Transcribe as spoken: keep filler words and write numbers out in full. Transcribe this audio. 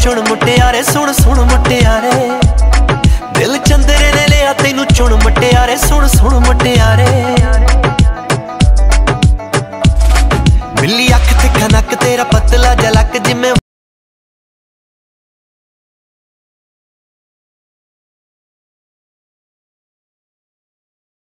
चुन मुटियारे, सुन सुन मुटियारे, दिल चंदरे ने लिया तेनू चुन मुटियारे, सुन सुन मुटियारे। बिल्ली अख ते खनक तेरा पतला जलक जिमें